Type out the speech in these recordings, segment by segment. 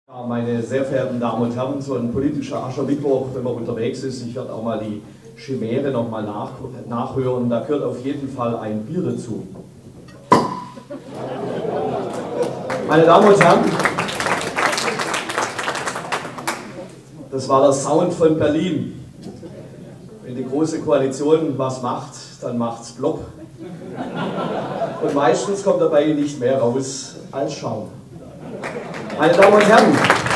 Ja, meine sehr verehrten Damen und Herren, so ein politischer Aschermittwoch, wenn man unterwegs ist, ich werde auch mal die Chimäre nochmal nachhören, da gehört auf jeden Fall ein Bier dazu. Meine Damen und Herren, das war der Sound von Berlin. Wenn die Große Koalition was macht, dann macht's plopp. Und meistens kommt dabei nicht mehr raus als Schaum. Meine Damen und Herren,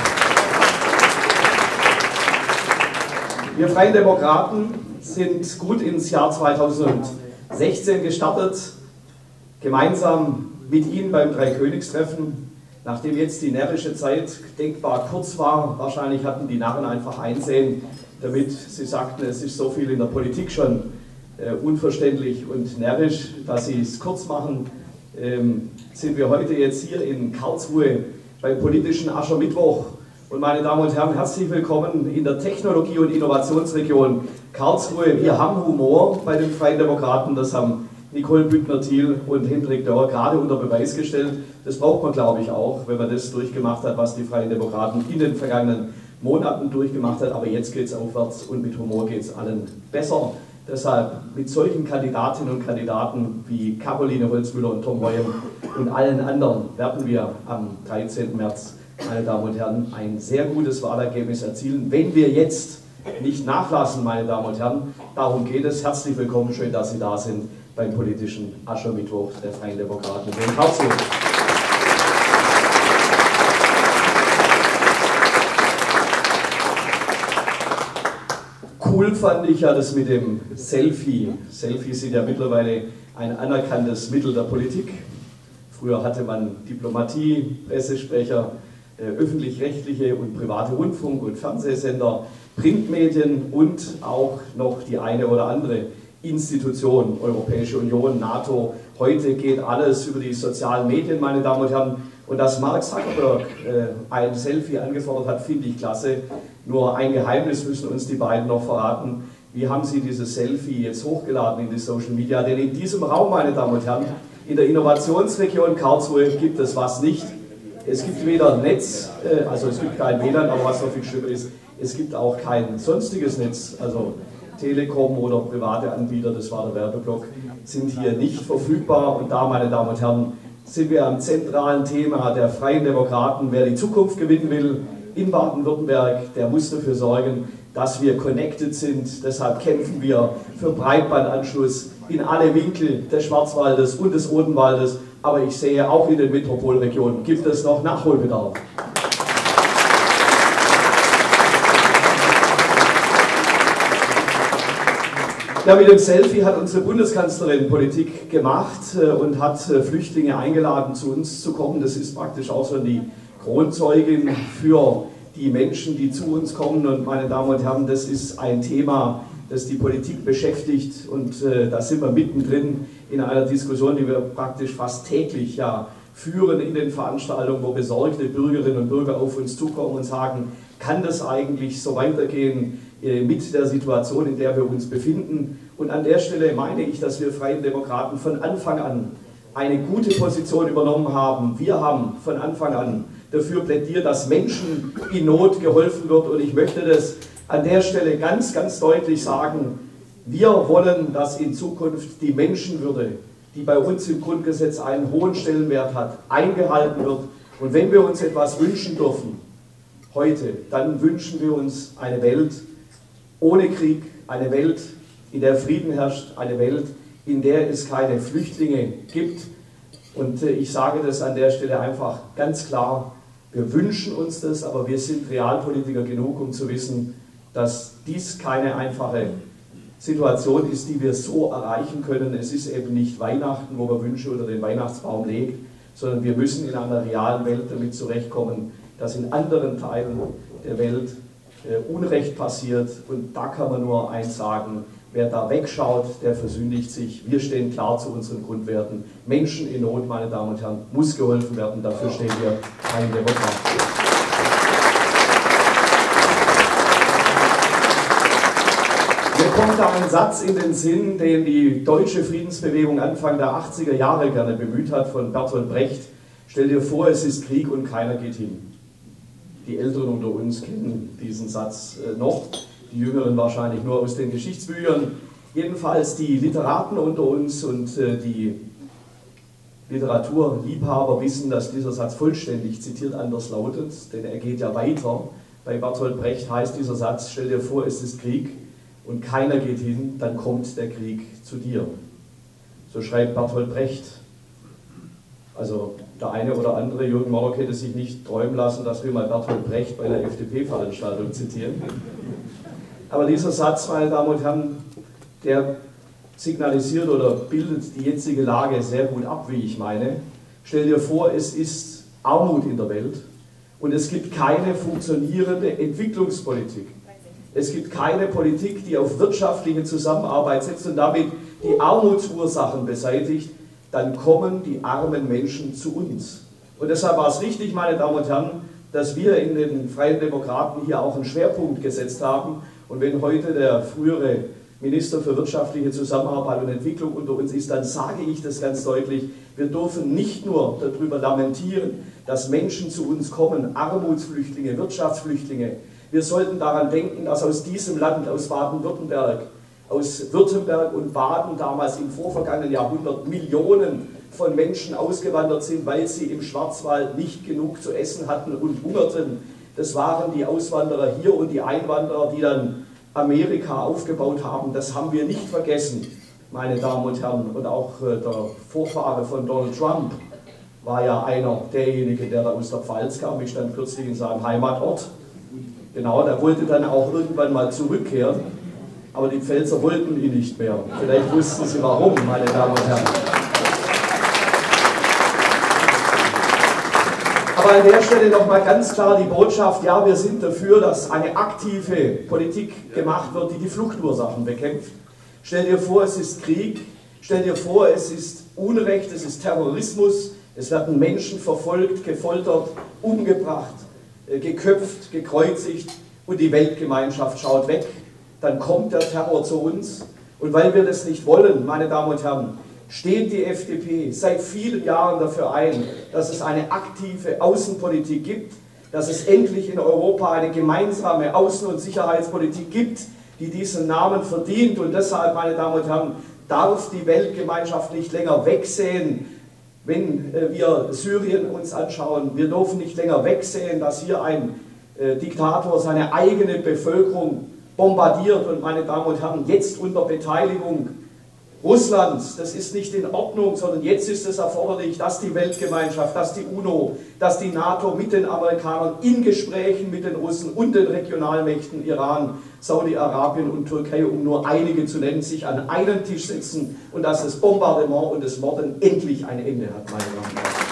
wir Freien Demokraten sind gut ins Jahr 2016 gestartet, gemeinsam mit Ihnen beim Dreikönigstreffen. Nachdem jetzt die närrische Zeit denkbar kurz war, wahrscheinlich hatten die Narren einfach einsehen, damit sie sagten, es ist so viel in der Politik schon unverständlich und närrisch, dass sie es kurz machen, sind wir heute jetzt hier in Karlsruhe beim politischen Aschermittwoch. Und meine Damen und Herren, herzlich willkommen in der Technologie- und Innovationsregion Karlsruhe. Wir haben Humor bei den Freien Demokraten, das haben Nicole Büttner-Thiel und Hendrik Dörr gerade unter Beweis gestellt. Das braucht man, glaube ich, auch, wenn man das durchgemacht hat, was die Freien Demokraten in den vergangenen Monaten durchgemacht hat. Aber jetzt geht es aufwärts und mit Humor geht es allen besser. Deshalb mit solchen Kandidatinnen und Kandidaten wie Caroline Holzmüller und Tom Reuem und allen anderen werden wir am 13. März, meine Damen und Herren, ein sehr gutes Wahlergebnis erzielen, wenn wir jetzt nicht nachlassen, meine Damen und Herren. Darum geht es. Herzlich willkommen, schön, dass Sie da sind beim politischen Aschermittwoch der Freien Demokraten in Karlsruhe. Cool fand ich ja das mit dem Selfie. Selfies sind ja mittlerweile ein anerkanntes Mittel der Politik. Früher hatte man Diplomatie, Pressesprecher, öffentlich-rechtliche und private Rundfunk- und Fernsehsender, Printmedien und auch noch die eine oder andere Institution, Europäische Union, NATO. Heute geht alles über die sozialen Medien, meine Damen und Herren. Und dass Mark Zuckerberg ein Selfie angefordert hat, finde ich klasse. Nur ein Geheimnis müssen uns die beiden noch verraten. Wie haben Sie dieses Selfie jetzt hochgeladen in die Social Media? Denn in diesem Raum, meine Damen und Herren, in der Innovationsregion Karlsruhe gibt es was nicht. Es gibt weder Netz, also es gibt kein WLAN, aber was noch viel schlimmer ist, es gibt auch kein sonstiges Netz, also Telekom oder private Anbieter, das war der Werbeblock, sind hier nicht verfügbar. Und da, meine Damen und Herren, sind wir am zentralen Thema der Freien Demokraten. Wer die Zukunft gewinnen will in Baden-Württemberg, der muss dafür sorgen, dass wir connected sind. Deshalb kämpfen wir für Breitbandanschluss in alle Winkel des Schwarzwaldes und des Odenwaldes. Aber ich sehe, auch in den Metropolregionen gibt es noch Nachholbedarf. Ja, mit dem Selfie hat unsere Bundeskanzlerin Politik gemacht und hat Flüchtlinge eingeladen, zu uns zu kommen. Das ist praktisch auch so die Kronzeugin für die Menschen, die zu uns kommen. Und meine Damen und Herren, das ist ein Thema, das die Politik beschäftigt. Und da sind wir mittendrin in einer Diskussion, die wir praktisch fast täglich führen in den Veranstaltungen, wo besorgte Bürgerinnen und Bürger auf uns zukommen und sagen, kann das eigentlich so weitergehen mit der Situation, in der wir uns befinden? Und an der Stelle meine ich, dass wir Freien Demokraten von Anfang an eine gute Position übernommen haben. Wir haben von Anfang an dafür plädiert, dass Menschen in Not geholfen wird. Und ich möchte das an der Stelle ganz, ganz deutlich sagen. Wir wollen, dass in Zukunft die Menschenwürde, die bei uns im Grundgesetz einen hohen Stellenwert hat, eingehalten wird. Und wenn wir uns etwas wünschen dürfen, heute, dann wünschen wir uns eine Welt ohne Krieg, eine Welt, in der Frieden herrscht, eine Welt, in der es keine Flüchtlinge gibt. Und ich sage das an der Stelle einfach ganz klar, wir wünschen uns das, aber wir sind Realpolitiker genug, um zu wissen, dass dies keine einfache Situation ist, die wir so erreichen können. Es ist eben nicht Weihnachten, wo man Wünsche unter den Weihnachtsbaum legt, sondern wir müssen in einer realen Welt damit zurechtkommen, dass in anderen Teilen der Welt Unrecht passiert. Und da kann man nur eins sagen, wer da wegschaut, der versündigt sich. Wir stehen klar zu unseren Grundwerten. Menschen in Not, meine Damen und Herren, muss geholfen werden. Dafür stehen wir Freien Demokraten. Mir kommt da ein Satz in den Sinn, den die deutsche Friedensbewegung Anfang der 80er Jahre gerne bemüht hat, von Bertolt Brecht. Stell dir vor, es ist Krieg und keiner geht hin. Die Älteren unter uns kennen diesen Satz noch, die Jüngeren wahrscheinlich nur aus den Geschichtsbüchern. Jedenfalls die Literaten unter uns und die Literaturliebhaber wissen, dass dieser Satz vollständig zitiert anders lautet, denn er geht ja weiter. Bei Bertolt Brecht heißt dieser Satz: Stell dir vor, es ist Krieg und keiner geht hin, dann kommt der Krieg zu dir. So schreibt Bertolt Brecht. Also der eine oder andere, Jürgen Mollock, hätte sich nicht träumen lassen, dass wir mal Bertolt Brecht bei einer FDP-Veranstaltung zitieren. Aber dieser Satz, meine Damen und Herren, der signalisiert oder bildet die jetzige Lage sehr gut ab, wie ich meine. Stell dir vor, es ist Armut in der Welt und es gibt keine funktionierende Entwicklungspolitik. Es gibt keine Politik, die auf wirtschaftliche Zusammenarbeit setzt und damit die Armutsursachen beseitigt. Dann kommen die armen Menschen zu uns. Und deshalb war es richtig, meine Damen und Herren, dass wir in den Freien Demokraten hier auch einen Schwerpunkt gesetzt haben. Und wenn heute der frühere Minister für wirtschaftliche Zusammenarbeit und Entwicklung unter uns ist, dann sage ich das ganz deutlich: Wir dürfen nicht nur darüber lamentieren, dass Menschen zu uns kommen, Armutsflüchtlinge, Wirtschaftsflüchtlinge. Wir sollten daran denken, dass aus diesem Land, aus Baden-Württemberg, aus Württemberg und Baden damals im vorvergangenen Jahrhundert Millionen von Menschen ausgewandert sind, weil sie im Schwarzwald nicht genug zu essen hatten und hungerten. Das waren die Auswanderer hier und die Einwanderer, die dann Amerika aufgebaut haben. Das haben wir nicht vergessen, meine Damen und Herren. Und auch der Vorfahre von Donald Trump war ja einer derjenigen, der da aus der Pfalz kam. Ich stand kürzlich in seinem Heimatort. Genau, der wollte dann auch irgendwann mal zurückkehren. Aber die Pfälzer wollten ihn nicht mehr. Vielleicht wussten Sie warum, meine Damen und Herren. Aber an der Stelle nochmal ganz klar die Botschaft: Ja, wir sind dafür, dass eine aktive Politik gemacht wird, die die Fluchtursachen bekämpft. Stell dir vor, es ist Krieg. Stell dir vor, es ist Unrecht, es ist Terrorismus. Es werden Menschen verfolgt, gefoltert, umgebracht, geköpft, gekreuzigt und die Weltgemeinschaft schaut weg. Dann kommt der Terror zu uns. Und weil wir das nicht wollen, meine Damen und Herren, steht die FDP seit vielen Jahren dafür ein, dass es eine aktive Außenpolitik gibt, dass es endlich in Europa eine gemeinsame Außen- und Sicherheitspolitik gibt, die diesen Namen verdient. Und deshalb, meine Damen und Herren, darf die Weltgemeinschaft nicht länger wegsehen, wenn wir Syrien uns anschauen. Wir dürfen nicht länger wegsehen, dass hier ein Diktator seine eigene Bevölkerung bombardiert. Und meine Damen und Herren, jetzt unter Beteiligung Russlands, das ist nicht in Ordnung, sondern jetzt ist es erforderlich, dass die Weltgemeinschaft, dass die UNO, dass die NATO mit den Amerikanern in Gesprächen mit den Russen und den Regionalmächten Iran, Saudi-Arabien und Türkei, um nur einige zu nennen, sich an einen Tisch setzen und dass das Bombardement und das Morden endlich ein Ende hat, meine Damen und Herren.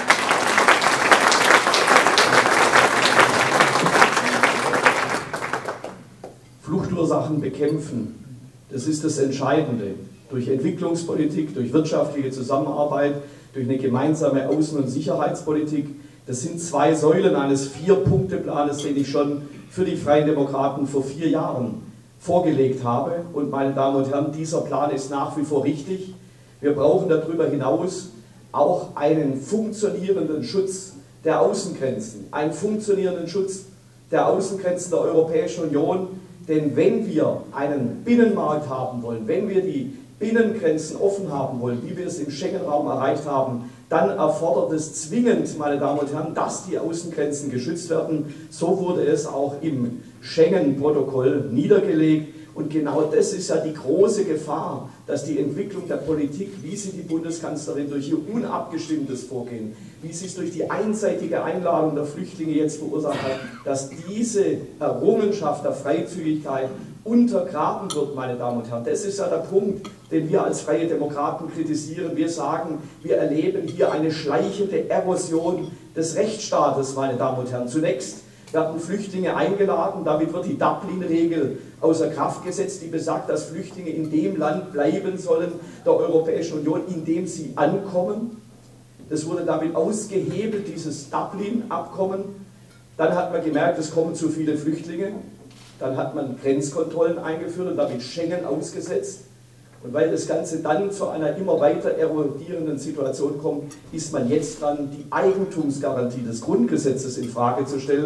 Fluchtursachen bekämpfen, das ist das Entscheidende. Durch Entwicklungspolitik, durch wirtschaftliche Zusammenarbeit, durch eine gemeinsame Außen- und Sicherheitspolitik. Das sind zwei Säulen eines 4-Punkte-Planes, den ich schon für die Freien Demokraten vor 4 Jahren vorgelegt habe. Und meine Damen und Herren, dieser Plan ist nach wie vor richtig. Wir brauchen darüber hinaus auch einen funktionierenden Schutz der Außengrenzen, einen funktionierenden Schutz der Außengrenzen der Europäischen Union. Denn wenn wir einen Binnenmarkt haben wollen, wenn wir die Binnengrenzen offen haben wollen, wie wir es im Schengen-Raum erreicht haben, dann erfordert es zwingend, meine Damen und Herren, dass die Außengrenzen geschützt werden. So wurde es auch im Schengen-Protokoll niedergelegt. Und genau das ist ja die große Gefahr, dass die Entwicklung der Politik, wie sie die Bundeskanzlerin durch ihr unabgestimmtes Vorgehen, wie sie es durch die einseitige Einladung der Flüchtlinge jetzt verursacht hat, dass diese Errungenschaft der Freizügigkeit untergraben wird, meine Damen und Herren. Das ist ja der Punkt, den wir als Freie Demokraten kritisieren. Wir sagen, wir erleben hier eine schleichende Erosion des Rechtsstaates, meine Damen und Herren. Zunächst werden Flüchtlinge eingeladen, damit wird die Dublin-Regel außer Kraft gesetzt, die besagt, dass Flüchtlinge in dem Land bleiben sollen, der Europäischen Union, in dem sie ankommen. Das wurde damit ausgehebelt, dieses Dublin-Abkommen. Dann hat man gemerkt, es kommen zu viele Flüchtlinge. Dann hat man Grenzkontrollen eingeführt und damit Schengen ausgesetzt. Und weil das Ganze dann zu einer immer weiter erodierenden Situation kommt, ist man jetzt dran, die Eigentumsgarantie des Grundgesetzes in Frage zu stellen.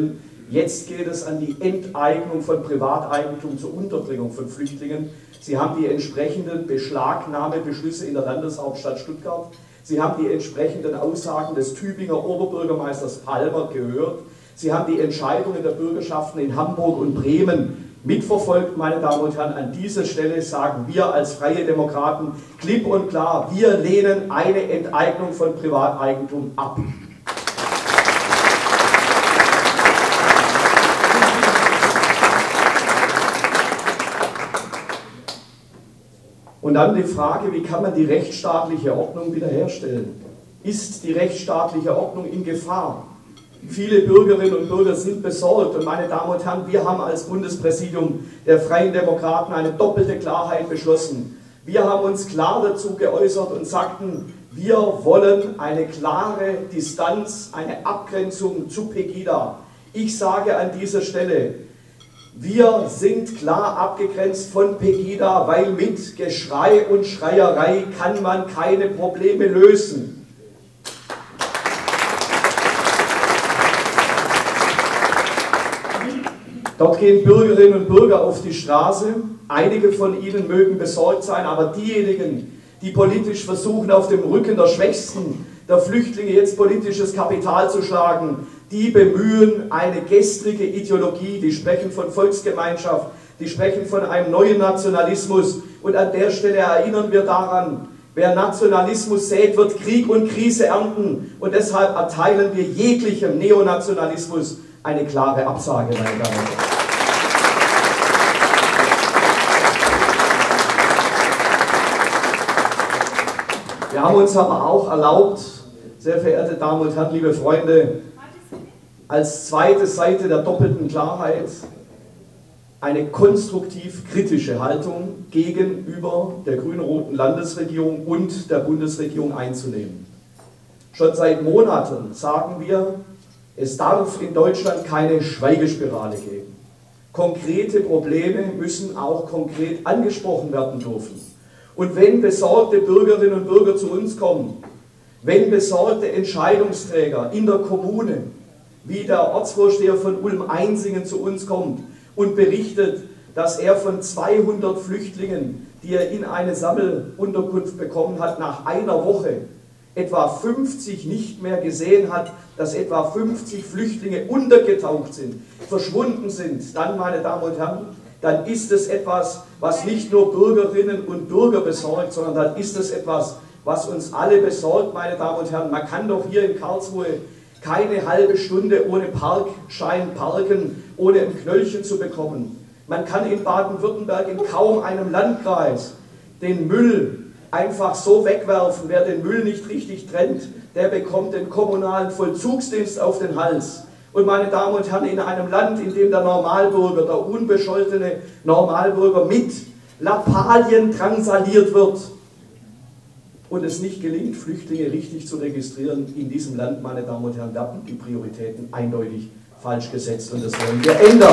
Jetzt geht es an die Enteignung von Privateigentum zur Unterbringung von Flüchtlingen. Sie haben die entsprechenden Beschlagnahmebeschlüsse in der Landeshauptstadt Stuttgart. Sie haben die entsprechenden Aussagen des Tübinger Oberbürgermeisters Palmer gehört. Sie haben die Entscheidungen der Bürgerschaften in Hamburg und Bremen mitverfolgt, meine Damen und Herren. An dieser Stelle sagen wir als Freie Demokraten klipp und klar, wir lehnen eine Enteignung von Privateigentum ab. Und dann die Frage, wie kann man die rechtsstaatliche Ordnung wiederherstellen? Ist die rechtsstaatliche Ordnung in Gefahr? Viele Bürgerinnen und Bürger sind besorgt und meine Damen und Herren, wir haben als Bundespräsidium der Freien Demokraten eine doppelte Klarheit beschlossen. Wir haben uns klar dazu geäußert und sagten, wir wollen eine klare Distanz, eine Abgrenzung zu Pegida. Ich sage an dieser Stelle, wir sind klar abgegrenzt von Pegida, weil mit Geschrei und Schreierei kann man keine Probleme lösen. Dort gehen Bürgerinnen und Bürger auf die Straße. Einige von ihnen mögen besorgt sein, aber diejenigen, die politisch versuchen, auf dem Rücken der Schwächsten, der Flüchtlinge jetzt politisches Kapital zu schlagen, die bemühen eine gestrige Ideologie, die sprechen von Volksgemeinschaft, die sprechen von einem neuen Nationalismus. Und an der Stelle erinnern wir daran, wer Nationalismus sät, wird Krieg und Krise ernten. Und deshalb erteilen wir jeglichem Neonationalismus eine klare Absage, meine Damen und Herren. Wir haben uns aber auch erlaubt, sehr verehrte Damen und Herren, liebe Freunde, als zweite Seite der doppelten Klarheit eine konstruktiv-kritische Haltung gegenüber der grün-roten Landesregierung und der Bundesregierung einzunehmen. Schon seit Monaten sagen wir, es darf in Deutschland keine Schweigespirale geben. Konkrete Probleme müssen auch konkret angesprochen werden dürfen. Und wenn besorgte Bürgerinnen und Bürger zu uns kommen, wenn besorgte Entscheidungsträger in der Kommune, wie der Ortsvorsteher von Ulm-Einsingen zu uns kommt und berichtet, dass er von 200 Flüchtlingen, die er in eine Sammelunterkunft bekommen hat, nach einer Woche etwa 50 nicht mehr gesehen hat, dass etwa 50 Flüchtlinge untergetaucht sind, verschwunden sind, dann, meine Damen und Herren, dann ist es etwas, was nicht nur Bürgerinnen und Bürger besorgt, sondern dann ist es etwas, was uns alle besorgt, meine Damen und Herren. Man kann doch hier in Karlsruhe keine halbe Stunde ohne Parkschein parken, ohne ein Knöllchen zu bekommen. Man kann in Baden-Württemberg in kaum einem Landkreis den Müll einfach so wegwerfen. Wer den Müll nicht richtig trennt, der bekommt den kommunalen Vollzugsdienst auf den Hals. Und meine Damen und Herren, in einem Land, in dem der Normalbürger, der unbescholtene Normalbürger mit Lappalien drangsaliert wird und es nicht gelingt, Flüchtlinge richtig zu registrieren, in diesem Land, meine Damen und Herren, werden die Prioritäten eindeutig falsch gesetzt und das wollen wir ändern.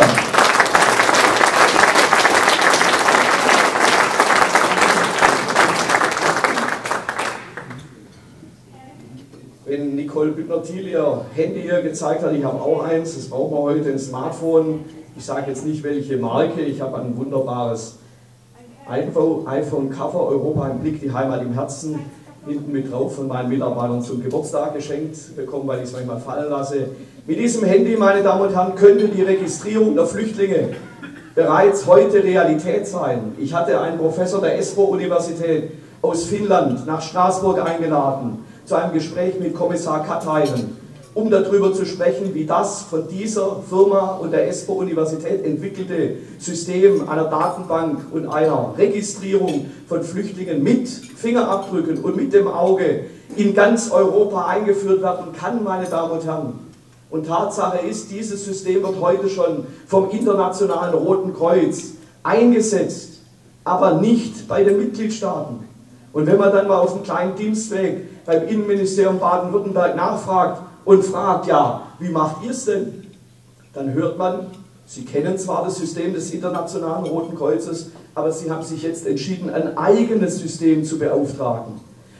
Wenn Nicole Büttner-Thiel ihr Handy hier gezeigt hat, ich habe auch eins, das brauchen wir heute, ein Smartphone. Ich sage jetzt nicht welche Marke, ich habe ein wunderbares iPhone-Cover, Europa im Blick, die Heimat im Herzen, hinten mit drauf von meinen Mitarbeitern zum Geburtstag geschenkt bekommen, weil ich es manchmal fallen lasse. Mit diesem Handy, meine Damen und Herren, könnte die Registrierung der Flüchtlinge bereits heute Realität sein. Ich hatte einen Professor der Espoo-Universität aus Finnland nach Straßburg eingeladen, zu einem Gespräch mit Kommissar Katainen, um darüber zu sprechen, wie das von dieser Firma und der Espoo-Universität entwickelte System einer Datenbank und einer Registrierung von Flüchtlingen mit Fingerabdrücken und mit dem Auge in ganz Europa eingeführt werden kann, meine Damen und Herren. Und Tatsache ist, dieses System wird heute schon vom Internationalen Roten Kreuz eingesetzt, aber nicht bei den Mitgliedstaaten. Und wenn man dann mal auf dem kleinen Dienstweg beim Innenministerium Baden-Württemberg nachfragt und fragt, ja, wie macht ihr es denn? Dann hört man, sie kennen zwar das System des Internationalen Roten Kreuzes, aber sie haben sich jetzt entschieden, ein eigenes System zu beauftragen.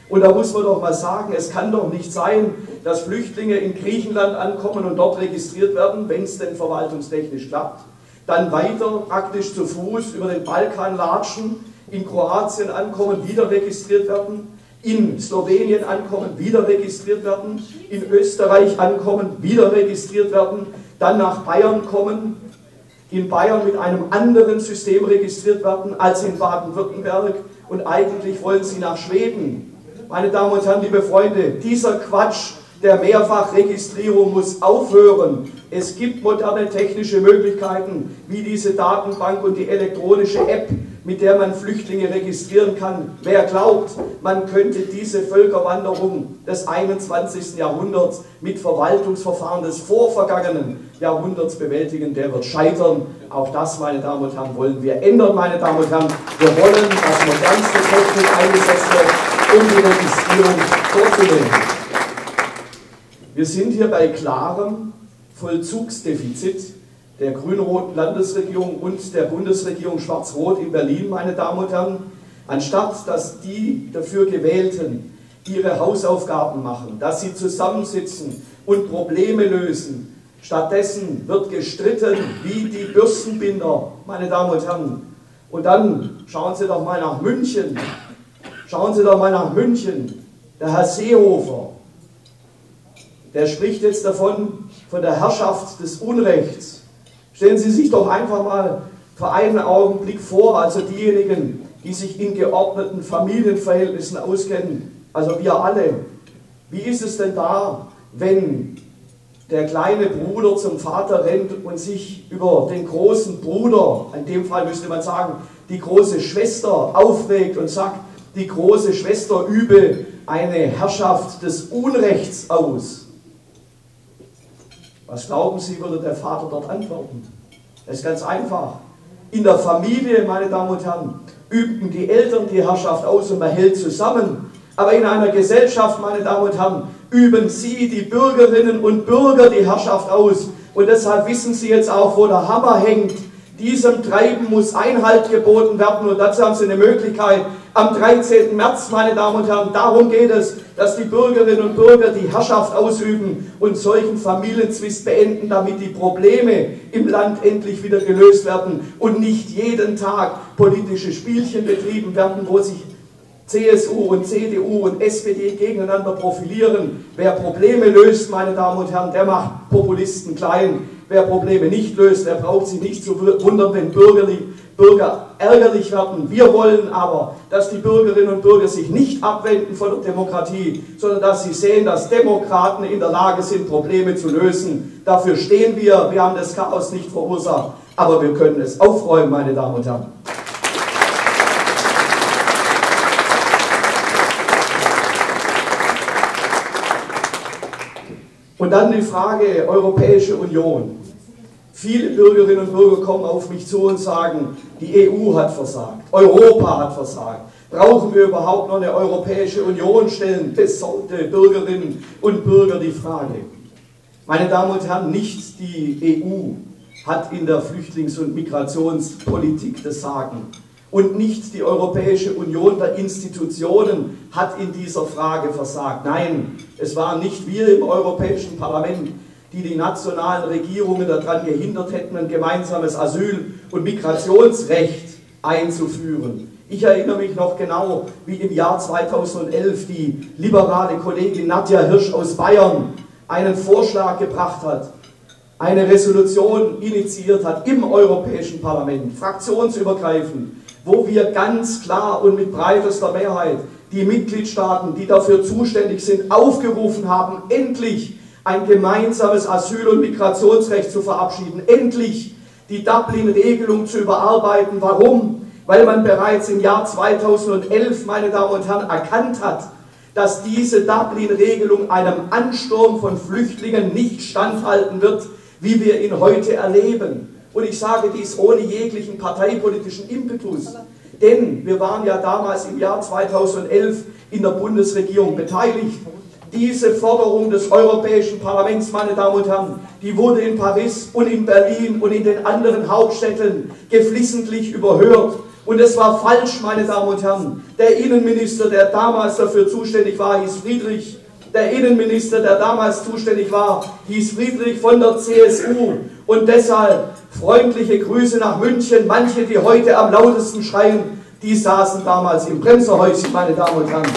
Und da muss man doch mal sagen, es kann doch nicht sein, dass Flüchtlinge in Griechenland ankommen und dort registriert werden, wenn es denn verwaltungstechnisch klappt, dann weiter praktisch zu Fuß über den Balkan latschen, in Kroatien ankommen, wieder registriert werden, in Slowenien ankommen, wieder registriert werden, in Österreich ankommen, wieder registriert werden, dann nach Bayern kommen, in Bayern mit einem anderen System registriert werden als in Baden-Württemberg und eigentlich wollen sie nach Schweden. Meine Damen und Herren, liebe Freunde, dieser Quatsch der Mehrfachregistrierung muss aufhören. Es gibt moderne technische Möglichkeiten, wie diese Datenbank und die elektronische App, mit der man Flüchtlinge registrieren kann. Wer glaubt, man könnte diese Völkerwanderung des 21. Jahrhunderts mit Verwaltungsverfahren des vorvergangenen Jahrhunderts bewältigen, der wird scheitern. Auch das, meine Damen und Herren, wollen wir ändern, meine Damen und Herren. Wir wollen, dass modernste Technik eingesetzt wird, um die Registrierung vorzunehmen. Wir sind hier bei klarem Vollzugsdefizit der grün-roten Landesregierung und der Bundesregierung schwarz-rot in Berlin, meine Damen und Herren. Anstatt dass die dafür Gewählten ihre Hausaufgaben machen, dass sie zusammensitzen und Probleme lösen, stattdessen wird gestritten wie die Bürstenbinder, meine Damen und Herren. Und dann schauen Sie doch mal nach München. Schauen Sie doch mal nach München. Der Herr Seehofer, der spricht jetzt davon, von der Herrschaft des Unrechts. Stellen Sie sich doch einfach mal für einen Augenblick vor, also diejenigen, die sich in geordneten Familienverhältnissen auskennen, also wir alle. Wie ist es denn da, wenn der kleine Bruder zum Vater rennt und sich über den großen Bruder, in dem Fall müsste man sagen, die große Schwester aufregt und sagt, die große Schwester übe eine Herrschaft des Unrechts aus? Was glauben Sie, würde der Vater dort antworten? Das ist ganz einfach. In der Familie, meine Damen und Herren, übten die Eltern die Herrschaft aus und man hält zusammen. Aber in einer Gesellschaft, meine Damen und Herren, üben Sie, die Bürgerinnen und Bürger, die Herrschaft aus. Und deshalb wissen Sie jetzt auch, wo der Hammer hängt. Diesem Treiben muss Einhalt geboten werden und dazu haben Sie eine Möglichkeit. Am 13. März, meine Damen und Herren, darum geht es, dass die Bürgerinnen und Bürger die Herrschaft ausüben und solchen Familienzwist beenden, damit die Probleme im Land endlich wieder gelöst werden und nicht jeden Tag politische Spielchen betrieben werden, wo sich CSU und CDU und SPD gegeneinander profilieren. Wer Probleme löst, meine Damen und Herren, der macht Populisten klein. Wer Probleme nicht löst, der braucht sich nicht zu wundern, wenn Bürger ärgerlich werden. Wir wollen aber, dass die Bürgerinnen und Bürger sich nicht abwenden von der Demokratie, sondern dass sie sehen, dass Demokraten in der Lage sind, Probleme zu lösen. Dafür stehen wir. Wir haben das Chaos nicht verursacht, aber wir können es aufräumen, meine Damen und Herren. Und dann die Frage Europäische Union. Viele Bürgerinnen und Bürger kommen auf mich zu und sagen, die EU hat versagt, Europa hat versagt. Brauchen wir überhaupt noch eine Europäische Union, stellen besorgte Bürgerinnen und Bürger die Frage. Meine Damen und Herren, nicht die EU hat in der Flüchtlings- und Migrationspolitik das Sagen. Und nicht die Europäische Union der Institutionen hat in dieser Frage versagt. Nein, es waren nicht wir im Europäischen Parlament, die die nationalen Regierungen daran gehindert hätten, ein gemeinsames Asyl- und Migrationsrecht einzuführen. Ich erinnere mich noch genau, wie im Jahr 2011 die liberale Kollegin Nadja Hirsch aus Bayern einen Vorschlag gebracht hat, eine Resolution initiiert hat im Europäischen Parlament, fraktionsübergreifend, wo wir ganz klar und mit breitester Mehrheit die Mitgliedstaaten, die dafür zuständig sind, aufgerufen haben, endlich ein gemeinsames Asyl- und Migrationsrecht zu verabschieden, endlich die Dublin-Regelung zu überarbeiten. Warum? Weil man bereits im Jahr 2011, meine Damen und Herren, erkannt hat, dass diese Dublin-Regelung einem Ansturm von Flüchtlingen nicht standhalten wird, wie wir ihn heute erleben. Und ich sage dies ohne jeglichen parteipolitischen Impetus, denn wir waren ja damals im Jahr 2011 in der Bundesregierung beteiligt. Diese Forderung des Europäischen Parlaments, meine Damen und Herren, die wurde in Paris und in Berlin und in den anderen Hauptstädten geflissentlich überhört. Und es war falsch, meine Damen und Herren. Der Innenminister, der damals dafür zuständig war, hieß Friedrich. Der Innenminister, der damals zuständig war, hieß Friedrich von der CSU. Und deshalb freundliche Grüße nach München. Manche, die heute am lautesten schreien, die saßen damals im Bremserhäuschen, meine Damen und Herren.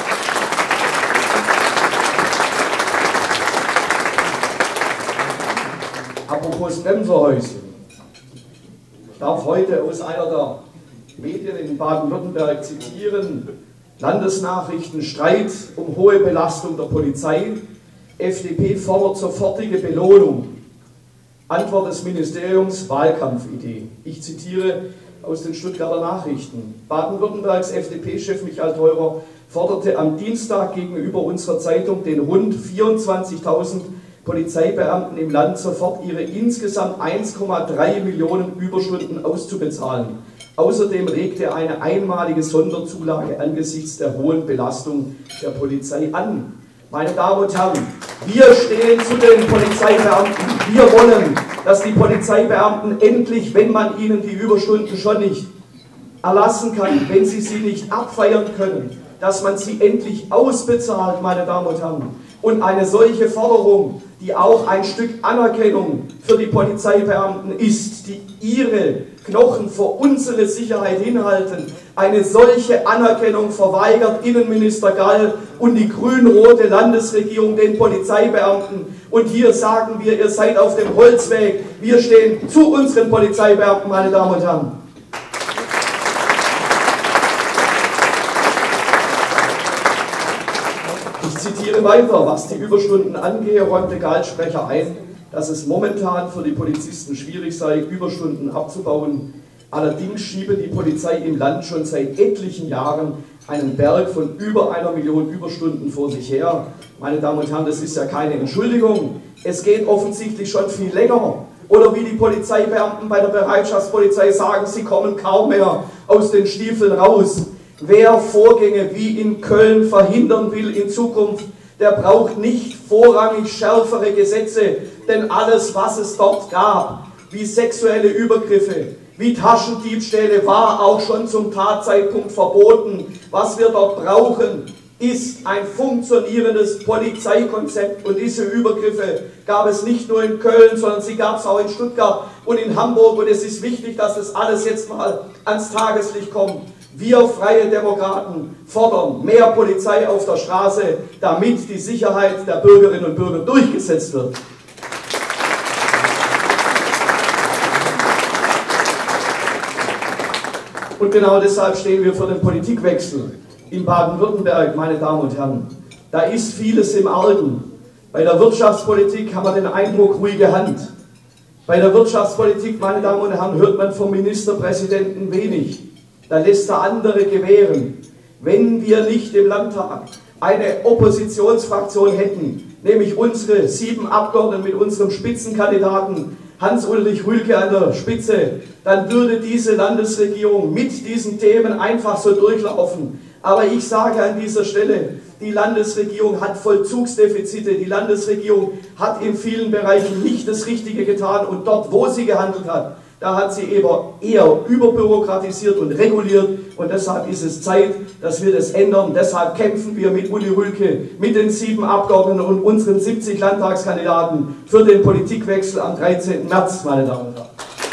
Apropos Bremserhäuschen. Ich darf heute aus einer der Medien in Baden-Württemberg zitieren: Landesnachrichten, Streit um hohe Belastung der Polizei. FDP fordert sofortige Belohnung. Antwort des Ministeriums: Wahlkampfidee. Ich zitiere aus den Stuttgarter Nachrichten. Baden-Württembergs FDP-Chef Michael Theurer forderte am Dienstag gegenüber unserer Zeitung den rund 24.000 Polizeibeamten im Land sofort ihre insgesamt 1,3 Millionen Überstunden auszubezahlen. Außerdem regte er eine einmalige Sonderzulage angesichts der hohen Belastung der Polizei an. Meine Damen und Herren, wir stehen zu den Polizeibeamten. Wir wollen, dass die Polizeibeamten endlich, wenn man ihnen die Überstunden schon nicht erlassen kann, wenn sie nicht abfeiern können, dass man sie endlich ausbezahlt, meine Damen und Herren. Und eine solche Forderung, die auch ein Stück Anerkennung für die Polizeibeamten ist, die ihre Knochen vor unsere Sicherheit hinhalten, eine solche Anerkennung verweigert Innenminister Gall und die grün-rote Landesregierung den Polizeibeamten. Und hier sagen wir, ihr seid auf dem Holzweg. Wir stehen zu unseren Polizeibeamten, meine Damen und Herren. Ich zitiere weiter: Was die Überstunden angehe, räumte Gall-Sprecher ein, dass es momentan für die Polizisten schwierig sei, Überstunden abzubauen. Allerdings schiebe die Polizei im Land schon seit etlichen Jahren einen Berg von über 1 Million Überstunden vor sich her. Meine Damen und Herren, das ist ja keine Entschuldigung. Es geht offensichtlich schon viel länger. Oder wie die Polizeibeamten bei der Bereitschaftspolizei sagen, sie kommen kaum mehr aus den Stiefeln raus. Wer Vorgänge wie in Köln verhindern will in Zukunft, der braucht nicht vorrangig schärfere Gesetze, denn alles, was es dort gab, wie sexuelle Übergriffe, wie Taschendiebstähle, war auch schon zum Tatzeitpunkt verboten. Was wir dort brauchen, ist ein funktionierendes Polizeikonzept. Und diese Übergriffe gab es nicht nur in Köln, sondern sie gab es auch in Stuttgart und in Hamburg. Und es ist wichtig, dass das alles jetzt mal ans Tageslicht kommt. Wir Freie Demokraten fordern mehr Polizei auf der Straße, damit die Sicherheit der Bürgerinnen und Bürger durchgesetzt wird. Und genau deshalb stehen wir für den Politikwechsel in Baden-Württemberg, meine Damen und Herren. Da ist vieles im Argen. Bei der Wirtschaftspolitik haben wir den Eindruck, ruhige Hand. Bei der Wirtschaftspolitik, meine Damen und Herren, hört man vom Ministerpräsidenten wenig. Da lässt er andere gewähren. Wenn wir nicht im Landtag eine Oppositionsfraktion hätten, nämlich unsere 7 Abgeordneten mit unserem Spitzenkandidaten Hans-Ulrich Rühlke an der Spitze, dann würde diese Landesregierung mit diesen Themen einfach so durchlaufen. Aber ich sage an dieser Stelle, die Landesregierung hat Vollzugsdefizite, die Landesregierung hat in vielen Bereichen nicht das Richtige getan und dort, wo sie gehandelt hat, da hat sie eher überbürokratisiert und reguliert und deshalb ist es Zeit, dass wir das ändern. Deshalb kämpfen wir mit Uli Rühlke, mit den 7 Abgeordneten und unseren 70 Landtagskandidaten für den Politikwechsel am 13. März, meine Damen und Herren.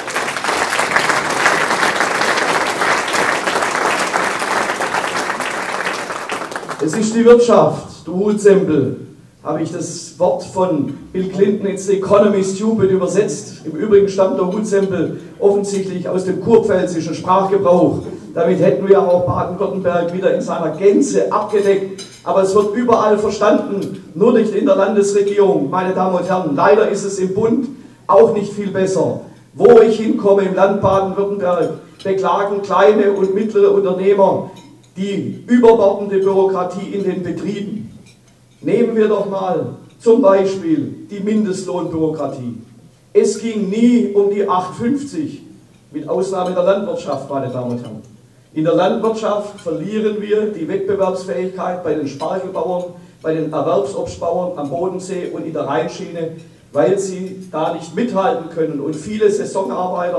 Es ist die Wirtschaft, du Hutsempel, habe ich das Wort von Bill Clinton ins Economy Stupid übersetzt. Im Übrigen stammt der Hutsempel offensichtlich aus dem kurpfälzischen Sprachgebrauch. Damit hätten wir auch Baden-Württemberg wieder in seiner Gänze abgedeckt. Aber es wird überall verstanden, nur nicht in der Landesregierung, meine Damen und Herren. Leider ist es im Bund auch nicht viel besser. Wo ich hinkomme im Land Baden-Württemberg, beklagen kleine und mittlere Unternehmer die überbordende Bürokratie in den Betrieben. Nehmen wir doch mal zum Beispiel die Mindestlohnbürokratie. Es ging nie um die 8,50, mit Ausnahme der Landwirtschaft, meine Damen und Herren. In der Landwirtschaft verlieren wir die Wettbewerbsfähigkeit bei den Spargelbauern, bei den Erwerbsobstbauern am Bodensee und in der Rheinschiene, weil sie da nicht mithalten können. Und viele Saisonarbeiter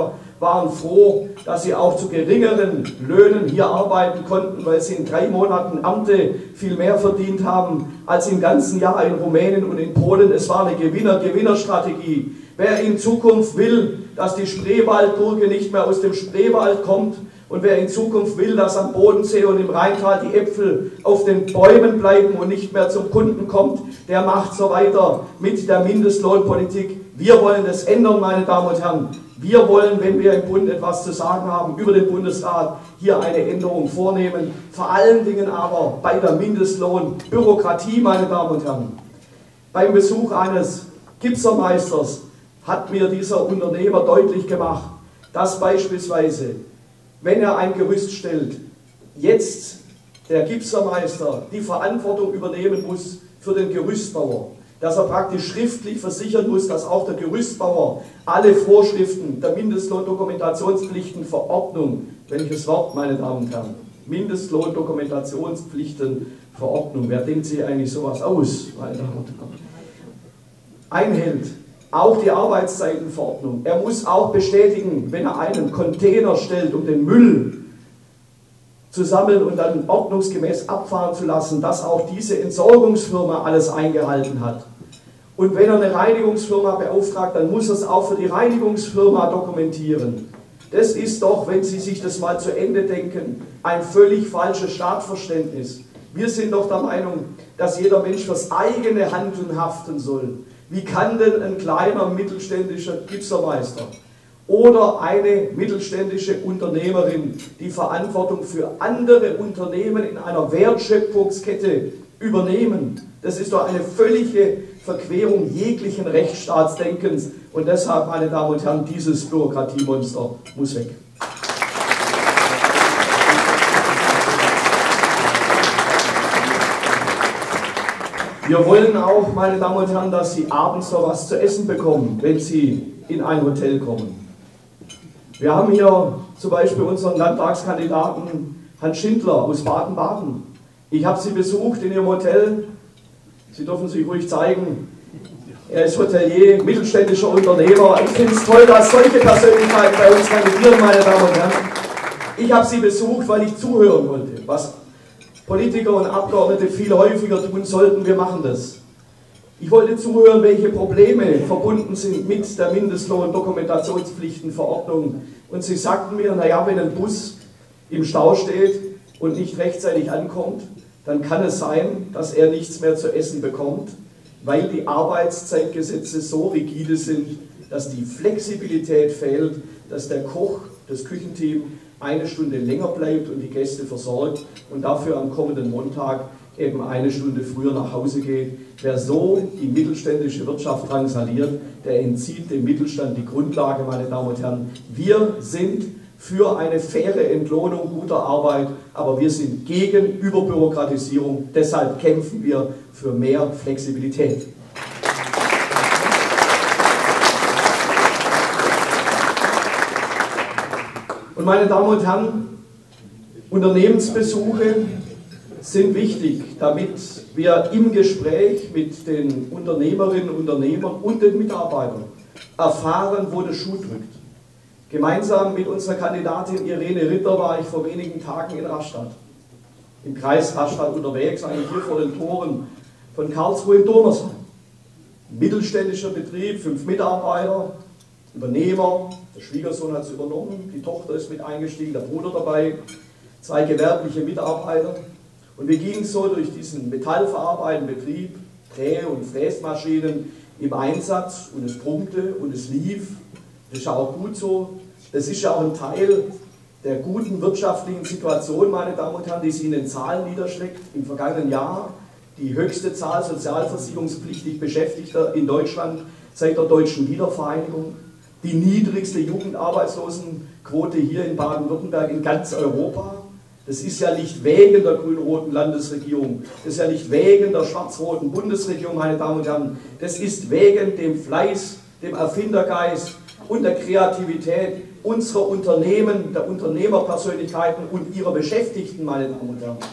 waren froh, dass sie auch zu geringeren Löhnen hier arbeiten konnten, weil sie in 3 Monaten Ernte viel mehr verdient haben als im ganzen Jahr in Rumänien und in Polen. Es war eine Gewinner-Gewinner-Strategie. Wer in Zukunft will, dass die Spreewaldgurke nicht mehr aus dem Spreewald kommt und wer in Zukunft will, dass am Bodensee und im Rheintal die Äpfel auf den Bäumen bleiben und nicht mehr zum Kunden kommt, der macht so weiter mit der Mindestlohnpolitik. Wir wollen das ändern, meine Damen und Herren. Wir wollen, wenn wir im Bund etwas zu sagen haben, über den Bundesrat hier eine Änderung vornehmen. Vor allen Dingen aber bei der Mindestlohnbürokratie, meine Damen und Herren. Beim Besuch eines Gipsermeisters hat mir dieser Unternehmer deutlich gemacht, dass beispielsweise, wenn er ein Gerüst stellt, jetzt der Gipsermeister die Verantwortung übernehmen muss für den Gerüstbauer. Dass er praktisch schriftlich versichern muss, dass auch der Gerüstbauer alle Vorschriften der Mindestlohndokumentationspflichtenverordnung, welches Wort, meine Damen und Herren, Mindestlohndokumentationspflichtenverordnung, wer denkt sich eigentlich sowas aus, meine Damen und Herren, einhält. Auch die Arbeitszeitenverordnung. Er muss auch bestätigen, wenn er einen Container stellt, um den Müll zu sammeln und dann ordnungsgemäß abfahren zu lassen, dass auch diese Entsorgungsfirma alles eingehalten hat. Und wenn er eine Reinigungsfirma beauftragt, dann muss er es auch für die Reinigungsfirma dokumentieren. Das ist doch, wenn Sie sich das mal zu Ende denken, ein völlig falsches Staatsverständnis. Wir sind doch der Meinung, dass jeder Mensch fürs eigene Handeln haften soll. Wie kann denn ein kleiner mittelständischer Gipsermeister oder eine mittelständische Unternehmerin die Verantwortung für andere Unternehmen in einer Wertschöpfungskette übernehmen? Das ist doch eine völlige Verquerung jeglichen Rechtsstaatsdenkens und deshalb, meine Damen und Herren, dieses Bürokratiemonster muss weg. Wir wollen auch, meine Damen und Herren, dass Sie abends noch was zu essen bekommen, wenn Sie in ein Hotel kommen. Wir haben hier zum Beispiel unseren Landtagskandidaten Hans Schindler aus Baden-Baden. Ich habe Sie besucht in Ihrem Hotel. Sie dürfen sich ruhig zeigen. Er ist Hotelier, mittelständischer Unternehmer. Ich finde es toll, dass solche Persönlichkeiten bei uns kandidieren, meine Damen und Herren. Ich habe Sie besucht, weil ich zuhören wollte, was Politiker und Abgeordnete viel häufiger tun sollten. Wir machen das. Ich wollte zuhören, welche Probleme verbunden sind mit der Mindestlohndokumentationspflichtenverordnung. Und Sie sagten mir, naja, wenn ein Bus im Stau steht und nicht rechtzeitig ankommt, dann kann es sein, dass er nichts mehr zu essen bekommt, weil die Arbeitszeitgesetze so rigide sind, dass die Flexibilität fehlt, dass der Koch, das Küchenteam 1 Stunde länger bleibt und die Gäste versorgt und dafür am kommenden Montag eben 1 Stunde früher nach Hause geht. Wer so die mittelständische Wirtschaft drangsaliert, der entzieht dem Mittelstand die Grundlage, meine Damen und Herren. Wir sind für eine faire Entlohnung guter Arbeit, aber wir sind gegen Überbürokratisierung. Deshalb kämpfen wir für mehr Flexibilität. Und meine Damen und Herren, Unternehmensbesuche sind wichtig, damit wir im Gespräch mit den Unternehmerinnen und Unternehmern und den Mitarbeitern erfahren, wo der Schuh drückt. Gemeinsam mit unserer Kandidatin Irene Ritter war ich vor wenigen Tagen in Rastatt, im Kreis Rastatt unterwegs, eigentlich hier vor den Toren von Karlsruhe in Donauesheim. Mittelständischer Betrieb, 5 Mitarbeiter, Übernehmer, der Schwiegersohn hat es übernommen, die Tochter ist mit eingestiegen, der Bruder dabei, 2 gewerbliche Mitarbeiter. Und wir gingen so durch diesen metallverarbeitenden Betrieb, Dreh- und Fräsmaschinen im Einsatz und es brummte und es lief. Das ist ja auch gut so. Das ist ja auch ein Teil der guten wirtschaftlichen Situation, meine Damen und Herren, die sich in den Zahlen niederschlägt. Im vergangenen Jahr die höchste Zahl sozialversicherungspflichtig Beschäftigter in Deutschland seit der deutschen Wiedervereinigung. Die niedrigste Jugendarbeitslosenquote hier in Baden-Württemberg in ganz Europa. Das ist ja nicht wegen der grün-roten Landesregierung, das ist ja nicht wegen der schwarz-roten Bundesregierung, meine Damen und Herren. Das ist wegen dem Fleiß, dem Erfindergeist und der Kreativität unserer Unternehmen, der Unternehmerpersönlichkeiten und ihrer Beschäftigten, meine Damen und Herren.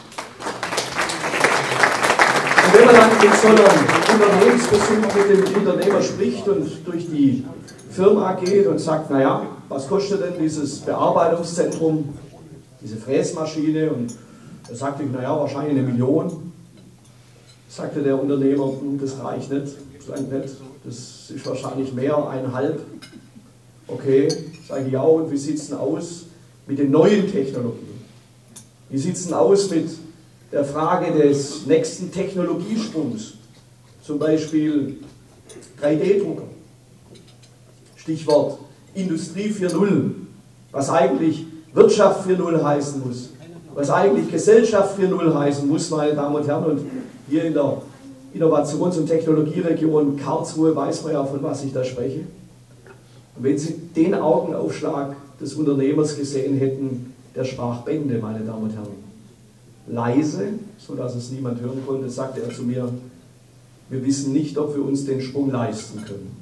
Und wenn man dann in so einem Unternehmensbesuch mit dem Unternehmer spricht und durch die Firma geht und sagt, naja, was kostet denn dieses Bearbeitungszentrum, diese Fräsmaschine? Und da sagte ich, naja, wahrscheinlich 1 Million. Sagte der Unternehmer, das reicht nicht, das ist wahrscheinlich mehr, 1,5. Okay, sage ich, ja, und wie sieht es denn aus mit den neuen Technologien? Wie sieht es denn aus mit der Frage des nächsten Technologiesprungs? Zum Beispiel 3D-Drucker. Stichwort Industrie 4.0, was eigentlich Wirtschaft 4.0 heißen muss, was eigentlich Gesellschaft 4.0 heißen muss, meine Damen und Herren. Und hier in der Innovations- und Technologieregion Karlsruhe weiß man ja, von was ich da spreche. Und wenn Sie den Augenaufschlag des Unternehmers gesehen hätten, der sprach Bände, meine Damen und Herren. Leise, sodass es niemand hören konnte, sagte er zu mir, wir wissen nicht, ob wir uns den Sprung leisten können.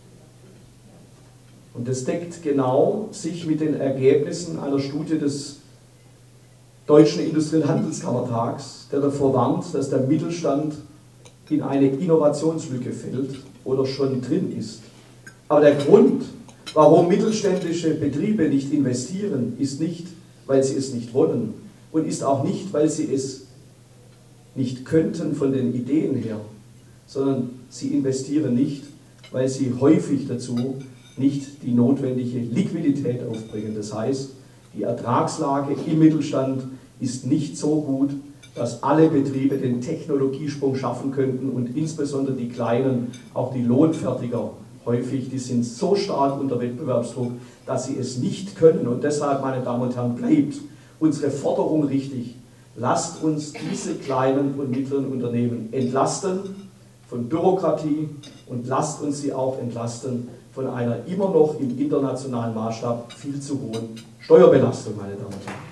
Und das deckt genau sich mit den Ergebnissen einer Studie des Deutschen Industrie- und Handelskammertags, der davor warnt, dass der Mittelstand in eine Innovationslücke fällt oder schon drin ist. Aber der Grund, warum mittelständische Betriebe nicht investieren, ist nicht, weil sie es nicht wollen und ist auch nicht, weil sie es nicht könnten von den Ideen her, sondern sie investieren nicht, weil sie häufig dazu nicht die notwendige Liquidität aufbringen. Das heißt, die Ertragslage im Mittelstand ist nicht so gut, dass alle Betriebe den Technologiesprung schaffen könnten und insbesondere die Kleinen, auch die Lohnfertiger häufig, die sind so stark unter Wettbewerbsdruck, dass sie es nicht können. Und deshalb, meine Damen und Herren, bleibt unsere Forderung richtig. Lasst uns diese kleinen und mittleren Unternehmen entlasten von Bürokratie und lasst uns sie auch entlasten von einer immer noch im internationalen Maßstab viel zu hohen Steuerbelastung, meine Damen und Herren.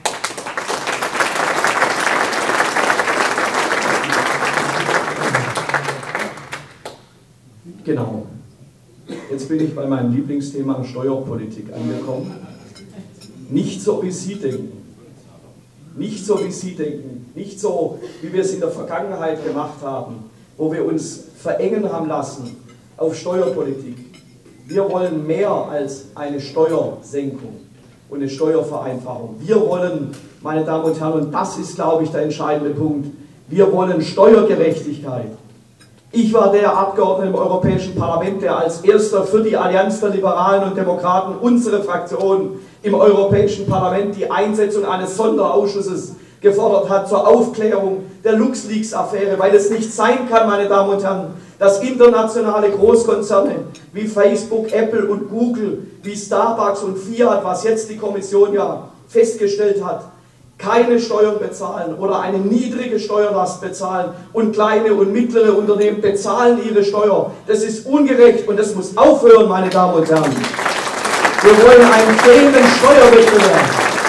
Genau. Jetzt bin ich bei meinem Lieblingsthema Steuerpolitik angekommen. Nicht so, wie Sie denken. Nicht so, wie Sie denken. Nicht so, wie wir es in der Vergangenheit gemacht haben, wo wir uns verengen haben lassen auf Steuerpolitik. Wir wollen mehr als eine Steuersenkung und eine Steuervereinfachung. Wir wollen, meine Damen und Herren, und das ist, glaube ich, der entscheidende Punkt, wir wollen Steuergerechtigkeit. Ich war der Abgeordnete im Europäischen Parlament, der als erster für die Allianz der Liberalen und Demokraten, unsere Fraktion im Europäischen Parlament, die Einsetzung eines Sonderausschusses gefordert hat zur Aufklärung der LuxLeaks-Affäre, weil es nicht sein kann, meine Damen und Herren, dass internationale Großkonzerne wie Facebook, Apple und Google, wie Starbucks und Fiat, was jetzt die Kommission ja festgestellt hat, keine Steuern bezahlen oder eine niedrige Steuerlast bezahlen und kleine und mittlere Unternehmen bezahlen ihre Steuer. Das ist ungerecht und das muss aufhören, meine Damen und Herren. Wir wollen einen fairen Steuerwettbewerb.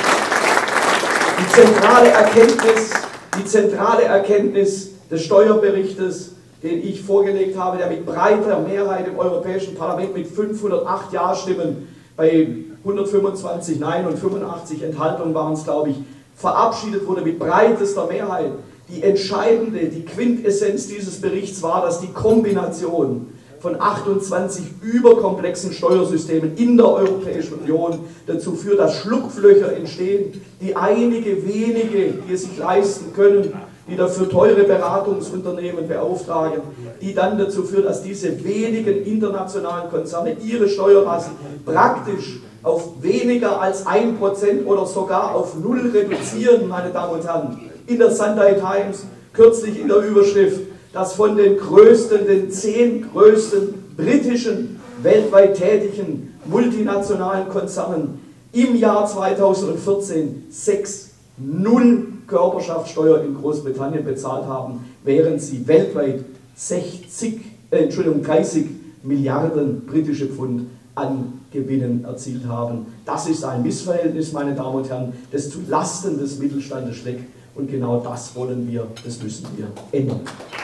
Die zentrale Erkenntnis des Steuerberichtes, den ich vorgelegt habe, der mit breiter Mehrheit im Europäischen Parlament mit 508 Ja-Stimmen bei 125 Nein und 85 Enthaltungen waren es, glaube ich, verabschiedet wurde mit breitester Mehrheit. Die entscheidende, die Quintessenz dieses Berichts war, dass die Kombination von 28 überkomplexen Steuersystemen in der Europäischen Union dazu führt, dass Schlupflöcher entstehen, die einige wenige, die es sich leisten können, die dafür teure Beratungsunternehmen beauftragen, die dann dazu führt, dass diese wenigen internationalen Konzerne ihre Steuerlast praktisch auf weniger als 1% oder sogar auf 0 reduzieren, meine Damen und Herren. In der Sunday Times kürzlich in der Überschrift, dass von den 10 größten britischen, weltweit tätigen multinationalen Konzernen im Jahr 2014 0 Körperschaftssteuer in Großbritannien bezahlt haben, während sie weltweit 30 Milliarden britische Pfund an Gewinnen erzielt haben. Das ist ein Missverhältnis, meine Damen und Herren, das zu Lasten des Mittelstandes schlägt und genau das wollen wir, das müssen wir ändern.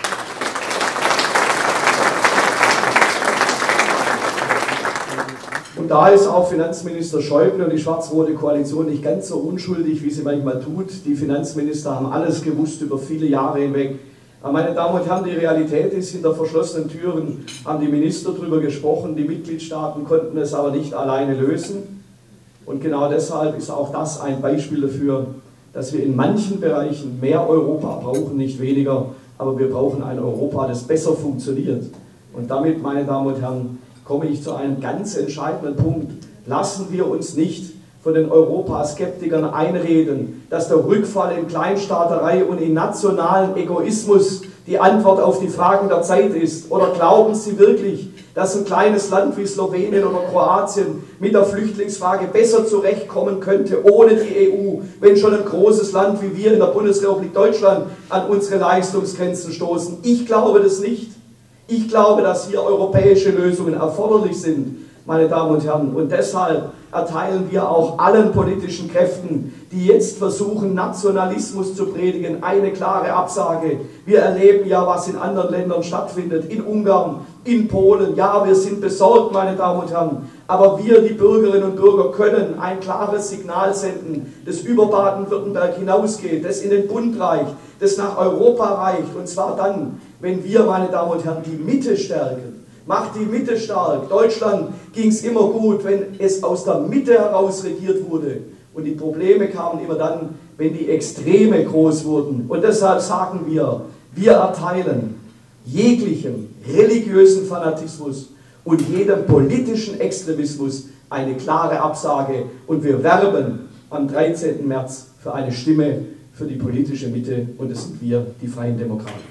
Und da ist auch Finanzminister Schäuble und die schwarz-rote Koalition nicht ganz so unschuldig, wie sie manchmal tut. Die Finanzminister haben alles gewusst über viele Jahre hinweg, Aber meine Damen und Herren, die Realität ist, hinter verschlossenen Türen haben die Minister darüber gesprochen, die Mitgliedstaaten konnten es aber nicht alleine lösen. Und genau deshalb ist auch das ein Beispiel dafür, dass wir in manchen Bereichen mehr Europa brauchen, nicht weniger, aber wir brauchen ein Europa, das besser funktioniert. Und damit, meine Damen und Herren, komme ich zu einem ganz entscheidenden Punkt. Lassen wir uns nicht von den Europaskeptikern einreden, dass der Rückfall in Kleinstaaterei und in nationalen Egoismus die Antwort auf die Fragen der Zeit ist. Oder glauben Sie wirklich, dass ein kleines Land wie Slowenien oder Kroatien mit der Flüchtlingsfrage besser zurechtkommen könnte ohne die EU, wenn schon ein großes Land wie wir in der Bundesrepublik Deutschland an unsere Leistungsgrenzen stoßen? Ich glaube das nicht. Ich glaube, dass hier europäische Lösungen erforderlich sind, meine Damen und Herren. Und deshalb erteilen wir auch allen politischen Kräften, die jetzt versuchen, Nationalismus zu predigen, eine klare Absage. Wir erleben ja, was in anderen Ländern stattfindet, in Ungarn, in Polen. Ja, wir sind besorgt, meine Damen und Herren. Aber wir, die Bürgerinnen und Bürger, können ein klares Signal senden, das über Baden-Württemberg hinausgeht, das in den Bund reicht, das nach Europa reicht. Und zwar dann, wenn wir, meine Damen und Herren, die Mitte stärken. Macht die Mitte stark. Deutschland ging es immer gut, wenn es aus der Mitte heraus regiert wurde. Und die Probleme kamen immer dann, wenn die Extreme groß wurden. Und deshalb sagen wir erteilen jeglichem religiösen Fanatismus und jedem politischen Extremismus eine klare Absage. Und wir werben am 13. März für eine Stimme für die politische Mitte. Und das sind wir, die Freien Demokraten.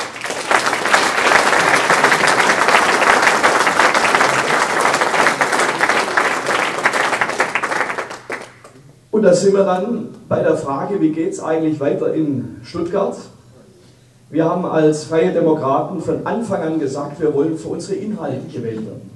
Und da sind wir dann bei der Frage, wie geht es eigentlich weiter in Stuttgart? Wir haben als Freie Demokraten von Anfang an gesagt, wir wollen für unsere Inhalte gewählt werden.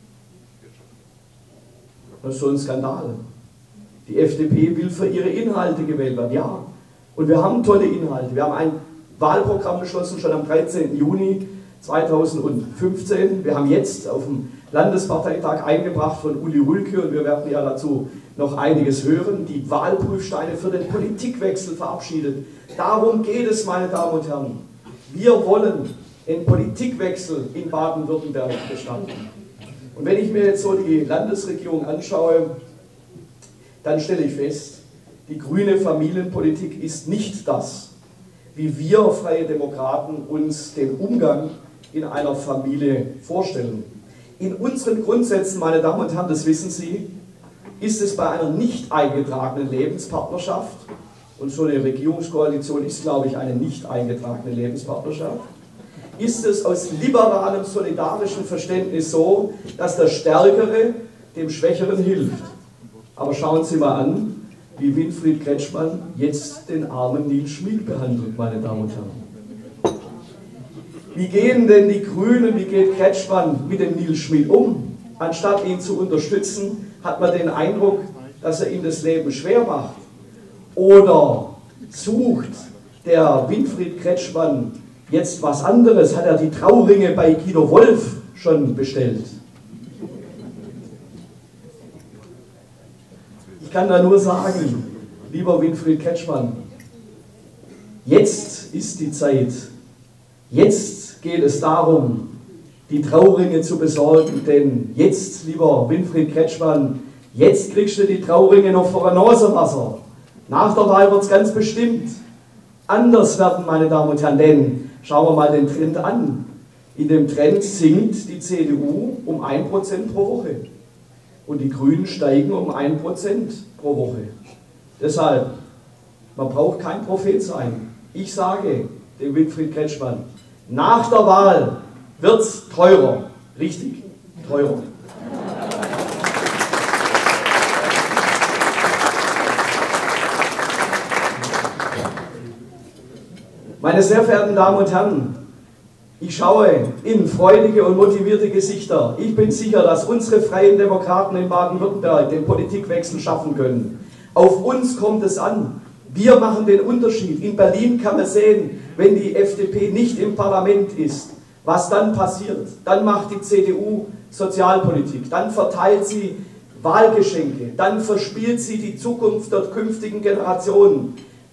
Das ist so ein Skandal. Die FDP will für ihre Inhalte gewählt werden, ja. Und wir haben tolle Inhalte. Wir haben ein Wahlprogramm beschlossen, schon am 13. Juni 2015. Wir haben jetzt auf dem Landesparteitag eingebracht von Uli Rülke, und wir werden ja dazu noch einiges hören, die Wahlprüfsteine für den Politikwechsel verabschiedet. Darum geht es, meine Damen und Herren. Wir wollen den Politikwechsel in Baden-Württemberg gestalten. Und wenn ich mir jetzt so die Landesregierung anschaue, dann stelle ich fest, die grüne Familienpolitik ist nicht das, wie wir Freie Demokraten uns den Umgang in einer Familie vorstellen. In unseren Grundsätzen, meine Damen und Herren, das wissen Sie, ist es bei einer nicht eingetragenen Lebenspartnerschaft, und so eine Regierungskoalition ist, glaube ich, eine nicht eingetragene Lebenspartnerschaft, ist es aus liberalem, solidarischen Verständnis so, dass der Stärkere dem Schwächeren hilft. Aber schauen Sie mal an, wie Winfried Kretschmann jetzt den armen Nils Schmid behandelt, meine Damen und Herren. Wie gehen denn die Grünen, wie geht Kretschmann mit dem Nils Schmid um? Anstatt ihn zu unterstützen, hat man den Eindruck, dass er ihm das Leben schwer macht. Oder sucht der Winfried Kretschmann jetzt was anderes? Hat er die Trauringe bei Guido Wolf schon bestellt? Ich kann da nur sagen, lieber Winfried Kretschmann, jetzt ist die Zeit. Jetzt geht es darum, die Trauringe zu besorgen, denn jetzt, lieber Winfried Kretschmann, jetzt kriegst du die Trauringe noch vor ein Nasenwasser. Nach der Wahl wird es ganz bestimmt anders werden, meine Damen und Herren, denn schauen wir mal den Trend an. In dem Trend sinkt die CDU um 1% pro Woche und die Grünen steigen um 1% pro Woche. Deshalb, man braucht kein Prophet sein. Ich sage dem Winfried Kretschmann, nach der Wahl wird es teurer. Richtig, teurer. Meine sehr verehrten Damen und Herren, ich schaue in freudige und motivierte Gesichter. Ich bin sicher, dass unsere Freien Demokraten in Baden-Württemberg den Politikwechsel schaffen können. Auf uns kommt es an. Wir machen den Unterschied. In Berlin kann man sehen, wenn die FDP nicht im Parlament ist, was dann passiert. Dann macht die CDU Sozialpolitik, dann verteilt sie Wahlgeschenke, dann verspielt sie die Zukunft der künftigen Generationen.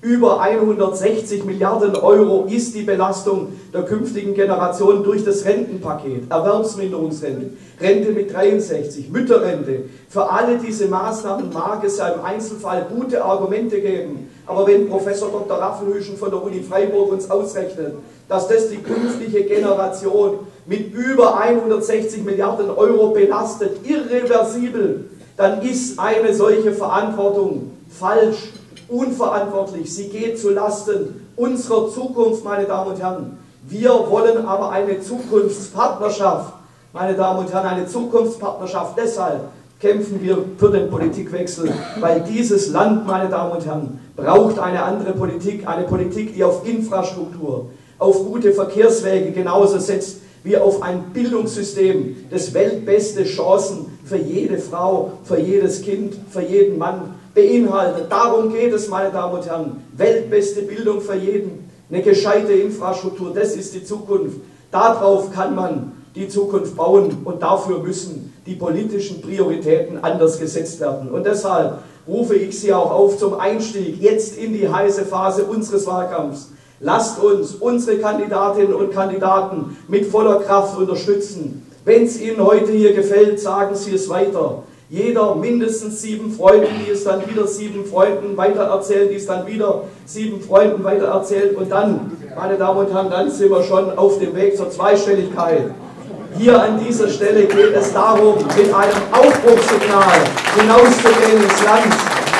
Über 160 Milliarden Euro ist die Belastung der künftigen Generation durch das Rentenpaket, Erwerbsminderungsrente, Rente mit 63, Mütterrente. Für alle diese Maßnahmen mag es ja im Einzelfall gute Argumente geben. Aber wenn Professor Dr. Raffelhüschen von der Uni Freiburg uns ausrechnet, dass das die künftige Generation mit über 160 Milliarden Euro belastet, irreversibel, dann ist eine solche Verantwortung falsch, unverantwortlich. Sie geht zu Lasten unserer Zukunft, meine Damen und Herren. Wir wollen aber eine Zukunftspartnerschaft, meine Damen und Herren, eine Zukunftspartnerschaft. Deshalb kämpfen wir für den Politikwechsel, weil dieses Land, meine Damen und Herren, braucht eine andere Politik, eine Politik, die auf Infrastruktur, auf gute Verkehrswege genauso setzt, wie auf ein Bildungssystem, das weltbeste Chancen für jede Frau, für jedes Kind, für jeden Mann beinhaltet. Darum geht es, meine Damen und Herren. Weltbeste Bildung für jeden, eine gescheite Infrastruktur, das ist die Zukunft. Darauf kann man die Zukunft bauen und dafür müssen die politischen Prioritäten anders gesetzt werden. Und deshalb rufe ich Sie auch auf zum Einstieg jetzt in die heiße Phase unseres Wahlkampfs. Lasst uns unsere Kandidatinnen und Kandidaten mit voller Kraft unterstützen. Wenn es Ihnen heute hier gefällt, sagen Sie es weiter. Jeder mindestens 7 Freunde, die es dann wieder 7 Freunden weitererzählen, die es dann wieder 7 Freunden weitererzählen. Und dann, meine Damen und Herren, dann sind wir schon auf dem Weg zur Zweistelligkeit. Hier an dieser Stelle geht es darum, mit einem Aufbruchssignal hinauszugehen ins Land,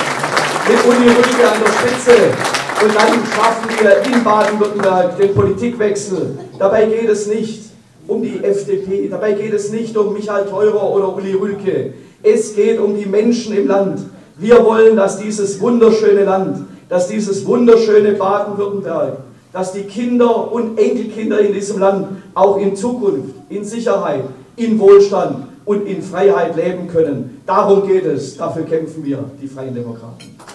mit Uli Rülke an der Spitze. Und dann schaffen wir in Baden-Württemberg den Politikwechsel. Dabei geht es nicht um die FDP, dabei geht es nicht um Michael Theurer oder Uli Rülke. Es geht um die Menschen im Land. Wir wollen, dass dieses wunderschöne Land, dass dieses wunderschöne Baden-Württemberg, dass die Kinder und Enkelkinder in diesem Land auch in Zukunft, in Sicherheit, in Wohlstand und in Freiheit leben können. Darum geht es, dafür kämpfen wir, die Freien Demokraten.